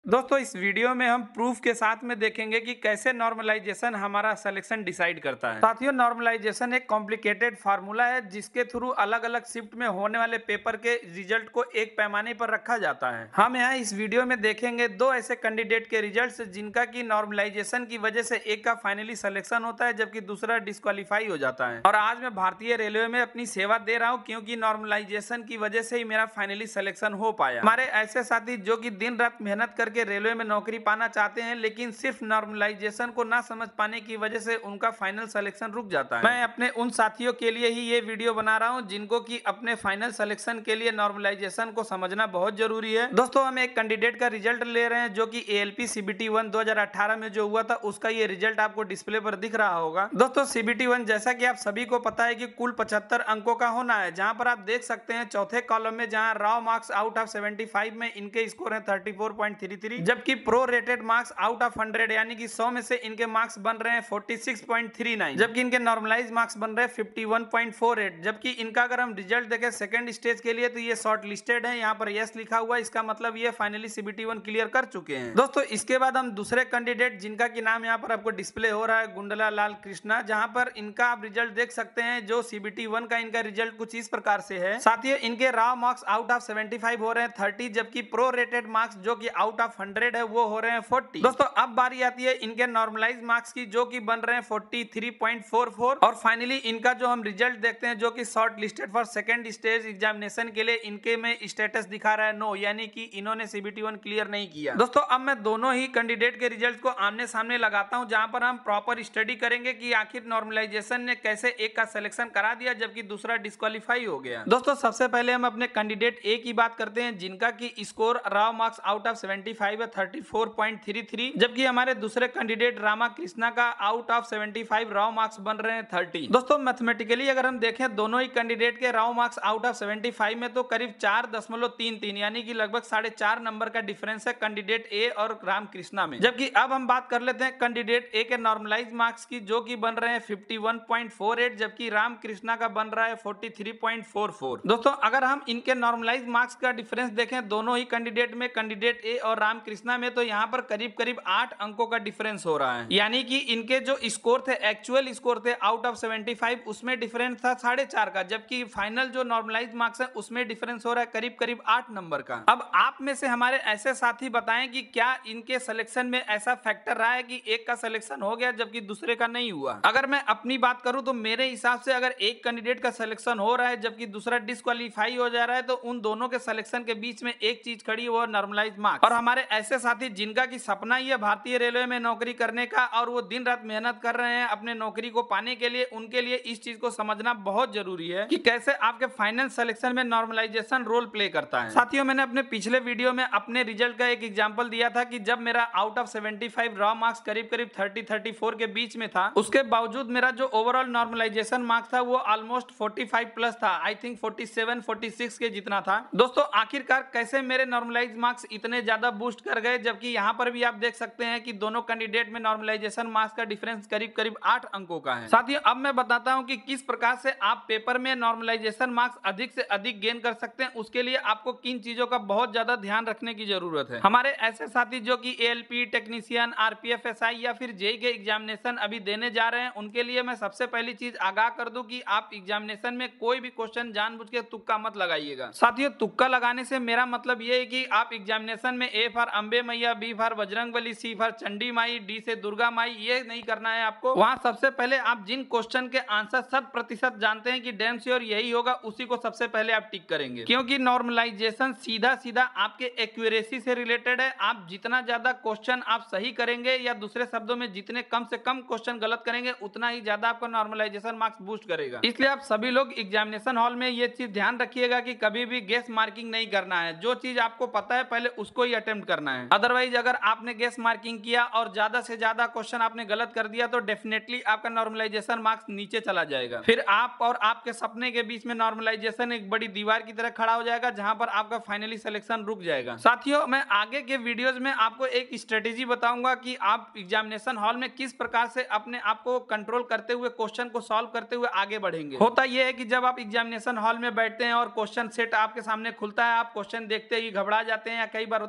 दोस्तों इस वीडियो में हम प्रूफ के साथ में देखेंगे कि कैसे नॉर्मलाइजेशन हमारा सिलेक्शन डिसाइड करता है। साथियों, नॉर्मलाइजेशन एक कॉम्प्लिकेटेड फार्मूला है जिसके थ्रू अलग अलग शिफ्ट में होने वाले पेपर के रिजल्ट को एक पैमाने पर रखा जाता है। हम यहाँ इस वीडियो में देखेंगे दो ऐसे कैंडिडेट के रिजल्ट जिनका की नॉर्मलाइजेशन की वजह से एक का फाइनली सिलेक्शन होता है जबकि दूसरा डिस्क्वालीफाई हो जाता है। और आज मैं भारतीय रेलवे में अपनी सेवा दे रहा हूँ क्योंकि नॉर्मलाइजेशन की वजह से ही मेरा फाइनली सिलेक्शन हो पाया। हमारे ऐसे साथी जो कि दिन रात मेहनत करके रेलवे में नौकरी पाना चाहते हैं लेकिन सिर्फ नॉर्मलाइजेशन को ना समझ पाने की वजह से उनका फाइनल सिलेक्शन रुक जाता है। मैं अपने उन साथियों के लिए ही ये वीडियो बना रहा हूं जिनको कि अपने फाइनल सिलेक्शन के लिए नॉर्मलाइजेशन को समझना बहुत जरूरी है। दोस्तों, हम एक कैंडिडेट का रिजल्ट ले रहे हैं जो कि ALP CBT 1 2018 में जो हुआ था उसका ये रिजल्ट आपको डिस्प्ले पर दिख रहा होगा। दोस्तों, CBT 1 जैसा कि आप सभी को पता है कि कुल 75 अंकों का होना है, जहां पर आप देख सकते हैं चौथे कॉलम में जहां रॉ मार्क्स आउट ऑफ 75 में इनके स्कोर है 34.33, जबकि pro rated marks out of 100 यानी कि 100 में से इनके मार्क्स बन रहे हैं 46.39, जबकि इनके नॉर्मलाइज मार्क्स बन रहे हैं 51.48। जबकि इनका अगर हम रिजल्ट देखें सेकंड स्टेज के लिए तो ये शॉर्ट लिस्टेड है, यहाँ पर यस लिखा हुआ है, इसका मतलब ये फाइनली CBT 1 क्लियर कर चुके हैं। दोस्तों, इसके बाद हम दूसरे कैंडिडेट जिनका की नाम यहाँ पर आपको डिस्प्ले हो रहा है गुंडला लाल कृष्णा, जहां पर इनका आप रिजल्ट देख सकते हैं जो CBT 1 का इनका रिजल्ट कुछ इस प्रकार से है। साथियों, इनके रॉ मार्क्स आउट ऑफ 75 हो रहे हैं 30, जबकि प्रो रेटेड मार्क्स जो कि आउट ऑफ 100 है वो हो रहे हैं 40। दोस्तों, अब बारी आती है इनके नॉर्मलाइज मार्क्स की जो कि बन रहे हैं 43.44। और फाइनली इनका जो हम रिजल्ट देखते हैं जो कि short listed for second stage examination के लिए इनके में स्टेटस दिखा रहा है नो, यानी कि इन्होंने CBT 1 क्लियर नहीं किया। दोस्तों, अब मैं दोनों ही कैंडिडेट के रिजल्ट को आमने सामने लगाता हूं जहां पर हम प्रॉपर स्टडी करेंगे कि आखिर नॉर्मलाइजेशन ने कैसे एक का सिलेक्शन करा दिया जबकि दूसरा डिस्क्वालीफाई हो गया। दोस्तों, सबसे पहले हम अपने कैंडिडेट ए की बात करते हैं जिनका की score raw marks out of 75 है 34.33, जबकि हमारे दूसरे कैंडिडेट रामा कृष्णा का आउट ऑफ 75 रॉ मार्क्स बन रहे हैं 30। दोस्तों, मैथमेटिकली अगर हम देखें दोनों ही कैंडिडेट के रॉ मार्क्स आउट ऑफ 75 में तो करीब 4.33 यानी कि लगभग 4.5 नंबर का डिफरेंस है कैंडिडेट ए और राम कृष्णा में। जबकि अब हम बात कर लेते हैं कैंडिडेट ए के नॉर्मलाइज मार्क्स की जो कि बन रहे हैं 51.48, जबकि राम कृष्णा का बन रहा है 43.44। दोस्तों, अगर हम इनके नॉर्मलाइज मार्क्स का डिफरेंस देखें दोनों ही कैंडिडेट में, कैंडिडेट ए और राम कृष्णा में, तो यहाँ पर करीब करीब 8 अंकों का डिफरेंस हो रहा है। यानी कि इनके जो स्कोर थे, एक्चुअल स्कोर थे आउट ऑफ 75, उसमें डिफरेंस था 4.5 का, जबकि फाइनल जो नॉर्मलाइज मार्क्स है उसमें डिफरेंस हो रहा है करीब करीब 8 नंबर का। अब आप में से हमारे ऐसे साथी बताएं कि क्या इनके सिलेक्शन में ऐसा फैक्टर रहा है कि एक का सिलेक्शन हो गया जबकि दूसरे का नहीं हुआ। अगर मैं अपनी बात करूं तो मेरे हिसाब से अगर एक कैंडिडेट का सिलेक्शन हो रहा है जबकि दूसरा डिस्क्वालीफाई हो जा रहा है तो उन दोनों के सिलेक्शन के बीच में एक चीज खड़ी, वो नॉर्मलाइज मार्क्स। और हमारे ऐसे साथी जिनका की सपना ही है भारतीय रेलवे में नौकरी करने का और वो दिन रात मेहनत कर रहे हैं अपने नौकरी को पाने के लिए, उनके लिए इस चीज को समझना बहुत जरूरी है कि कैसे आपके फाइनल सिलेक्शन में नॉर्मलाइजेशन रोल प्ले करता है। साथियों, मैंने अपने पिछले वीडियो में अपने रिजल्ट का एक एग्जांपल दिया था कि जब मेरा आउट ऑफ 75 रॉ मार्क्स करीब करीब 30-34 के बीच में था, उसके बावजूद मेरा जो ओवरऑल नॉर्मलाइजेशन मार्क्स था वो ऑलमोस्ट 45 प्लस था, आई थिंक 47-46 के जितना था। दोस्तों, आखिरकार कैसे मेरे नॉर्मलाइज मार्क्स इतने ज्यादा बूस्ट कर गए, जबकि यहाँ पर भी आप देख सकते हैं कि दोनों कैंडिडेट में नॉर्मलाइजेशन मार्क्स का डिफरेंस करीब करीब 8 अंकों का है। साथियों, अब मैं बताता हूँ कि किस प्रकार से आप पेपर में नॉर्मलाइजेशन मार्क्स अधिक से अधिक गेन कर सकते हैं। उसके लिए आपको किन चीजों का बहुत ज्यादा ध्यान रखने की जरूरत है। हमारे ऐसे साथी जो कि ALP टेक्नीशियन, RPF SI या फिर JEE के एग्जामिनेशन अभी देने जा रहे हैं, उनके लिए मैं सबसे पहली चीज आगाह कर दूं कि आप एग्जामिनेशन में कोई भी क्वेश्चन जानबूझ के तुक्का मत लगाइएगा। साथियों, तुक्का लगाने से मेरा मतलब ये है कि आप एग्जामिनेशन में A फॉर अम्बे मैया, B for Bajrangbali, C for Chandi माई, D से दुर्गा माई, ये नहीं करना है आपको। वहां सबसे पहले आप जिन क्वेश्चन के आंसर 100% जानते हैं कि डैम श्योर यही होगा, उसी को सबसे पहले आप टिक करेंगे, क्योंकि नॉर्मलाइजेशन सीधा सीधा आपके एक्यूरेसी से रिलेटेड है। आप जितना ज्यादा क्वेश्चन आप सही करेंगे या दूसरे शब्दों में जितने कम से कम क्वेश्चन गलत करेंगे उतना ही ज्यादा आपका नॉर्मलाइजेशन मार्क्स बूस्ट करेगा। इसलिए आप सभी लोग एग्जामिनेशन हॉल में ये चीज ध्यान रखिएगा कि कभी भी गेस मार्किंग नहीं करना है। जो चीज आपको पता है पहले उसको ही अटेम्प्ट करना है। अदरवाइज अगर आपने गेस मार्किंग किया और ज्यादा से ज्यादा क्वेश्चन आपने गलत कर दिया तो डेफिनेटली आपका नॉर्मलाइजेशन मार्क्स नीचे चला जाएगा। फिर आप और आपके सपने के बीच में नॉर्मलाइजेशन एक बड़ी दीवार की तरह खड़ा हो जाएगा जहां पर आपका फाइनली सिलेक्शन रुक जाएगा। साथियों, मैं आगे के वीडियोस में आपको एक स्ट्रेटेजी बताऊंगा कि आप एग्जामिनेशन हॉल में किस प्रकार से अपने आप को कंट्रोल करते हुए क्वेश्चन को सॉल्व करते हुए आगे बढ़ेंगे। होता यह है कि जब आप एग्जामिनेशन हॉल में बैठते हैं और क्वेश्चन सेट आपके सामने खुलता है, आप क्वेश्चन देखते ही घबरा जाते हैं, या कई बार होता है कि जो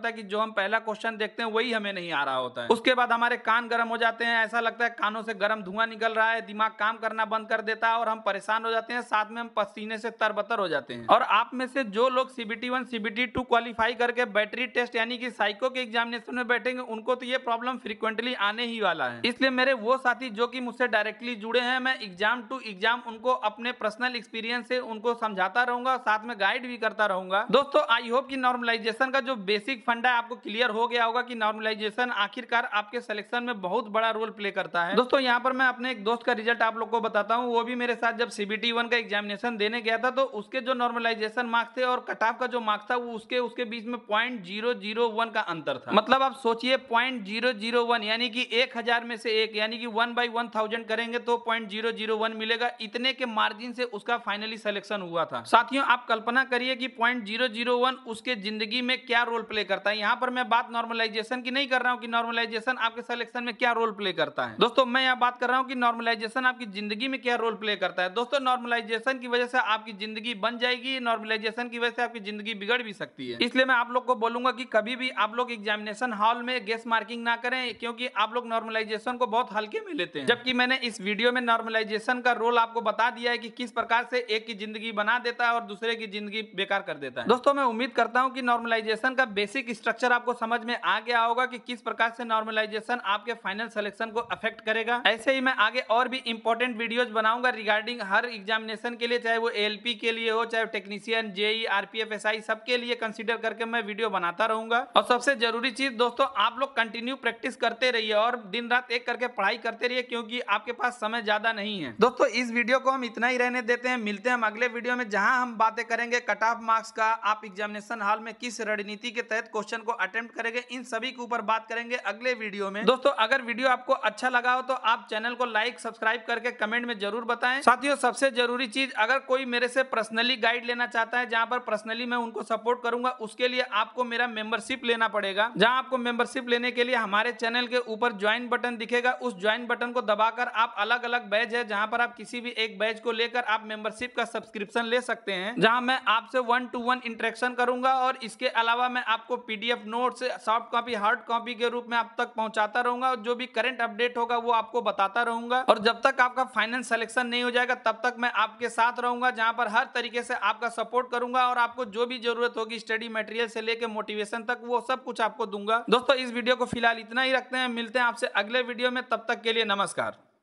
हम पहला क्वेश्चन देखते हैं वही हमें नहीं आ रहा होता है। उसके बाद हमारे कान गर्म हो जाते हैं, ऐसा लगता है कानों से गर्म धुआं निकल रहा है, दिमाग काम करना बंद कर देता है और हम परेशान हो जाते हैं, साथ में हम पसीने से तरबतर हो जाते हैं। और आप में से जो लोग CBT 1 CBT 2 क्वालिफाई करके बैटरी टेस्ट यानी कि साइको के एग्जामिनेशन में बैठेंगे, उनको तो ये प्रॉब्लम फ्रीक्वेंटली आने ही वाला है। इसलिए मेरे वो साथी जो कि मुझसे डायरेक्टली जुड़े हैं, मैं एग्जाम टू एग्जाम उनको अपने पर्सनल एक्सपीरियंस से उनको समझाता रहूंगा, साथ में गाइड भी करता रहूंगा। दोस्तों आई होप कि नॉर्मलाइजेशन का जो बेसिक फंडा है आपको क्लियर हो गया होगा कि नॉर्मलाइजेशन आखिरकार आपके सिलेक्शन में बहुत बड़ा रोल प्ले करता है। दोस्तों यहाँ पर मैं अपने एक दोस्त का रिजल्ट आप लोग को बताता हूँ। वो भी मेरे साथ जब CBT 1 का एग्जामिनेशन देने गया था तो उसके जो नॉर्मलाइजेशन मार्क्स थे और कट ऑफ का जो मार्क्स था वो उसके बीच में 0.001 का अंतर था। मतलब आप सोचिए 0.001 यानी कि 1000 में से एक यानी कि 1/1000 करेंगे तो 0.001 मिलेगा। इतने के मार्जिन से उसका फाइनली सिलेक्शन हुआ था। साथियों आप कल्पना करिए कि 0.001 उसके जिंदगी में क्या रोल प्ले करता है। यहाँ पर मैं बात नॉर्मलाइजेशन की नहीं कर रहा हूँ कि नॉर्मलाइजेशन आपके सिलेक्शन में क्या रोल प्ले करता है। दोस्तों मैं यहाँ बात कर रहा हूँ कि नॉर्मलाइजेशन आपकी जिंदगी में क्या रोल प्ले करता है। दोस्तों नॉर्मलाइजेशन की वजह से आपकी जिंदगी बन जाएगी, नॉर्मलाइजेशन की वजह से आपकी जिंदगी बिगड़ भी सकती है। इसलिए मैं आप लोग को बोलूंगा कि कभी भी आप लोग एग्जामिनेशन हॉल में गेस मार्किंग ना करें, क्योंकि आप लोग नॉर्मलाइजेशन को बहुत हल्के में लेते हैं। जबकि मैंने इस वीडियो में नॉर्मलाइजेशन का रोल आपको बता दिया है कि किस प्रकार से एक की जिंदगी बना देता है और दूसरे की जिंदगी बेकार कर देता है। दोस्तों मैं उम्मीद करता हूं कि नॉर्मलाइजेशन का बेसिक स्ट्रक्चर आपको समझ में आ गया होगा कि किस प्रकार से नॉर्मलाइजेशन आपके फाइनल सिलेक्शन को अफेक्ट करेगा। ऐसे ही मैं आगे और भी इंपॉर्टेंट वीडियोस बनाऊंगा रिगार्डिंग हर एग्जामिनेशन के लिए, चाहे वो ALP के लिए हो, चाहे टेक्नीशियन, JEE, RPF, SI सबके लिए कंसीडर करके मैं वीडियो बनाता रहूंगा। और सबसे जरूरी चीज दोस्तों आप लोग कंटिन्यू प्रैक्टिस करते रहिए और दिन रात एक करके पढ़ाई करते रहिए, क्योंकि आपके पास समय ज्यादा नहीं है। दोस्तों इस वीडियो को हम इतना ही रहने देते हैं, मिलते हैं हम अगले वीडियो में जहां हम बातें करेंगे कट ऑफ मार्क्स का, आप एग्जामिनेशन हॉल में किस रणनीति के तहत क्वेश्चन को अटेम्प्ट करेंगे, इन सभी के ऊपर बात करेंगे अगले वीडियो में। दोस्तों अगर वीडियो आपको अच्छा लगा हो तो आप चैनल को लाइक सब्सक्राइब करके कमेंट में जरूर बताएं। साथियों सबसे जरूरी चीज, अगर कोई मेरे से पर्सनली गाइड लेना चाहता है जहां पर पर्सनली मैं उनको सपोर्ट करूंगा, उसके लिए आपको मेरा मेंबरशिप लेना पड़ेगा। जहां आपको मेंबरशिप लेने के लिए हमारे चैनल के ऊपर ज्वाइन बटन दिखेगा, उस ज्वाइन बटन को दबाकर आप अलग अलग बैच है जहां पर आप किसी भी एक बैच को लेकर आप मेंबरशिप का सब्सक्रिप्शन ले सकते हैं, जहां मैं आपसे 1-to-1 इंटरेक्शन करूंगा और इसके अलावा मैं आपको PDF notes, soft copy, hard copy के रूप में आप तक पहुंचाता रहूंगा और जो भी करंट अपडेट होगा वो आपको बताता रहूंगा। और जब तक आपका फाइनल सिलेक्शन नहीं हो जाएगा तब तक मैं आपके साथ रहूंगा, जहां पर हर तरीके से आपका सपोर्ट करूंगा और आपको जो भी जरूरत होगी स्टडी मटेरियल से लेकर मोटिवेशन तक वो सब कुछ आपको दूंगा। दोस्तों इस वीडियो को फिलहाल इतना ही रखते हैं, मिलते हैं आपसे अगले वीडियो में, तब तक के लिए नमस्कार।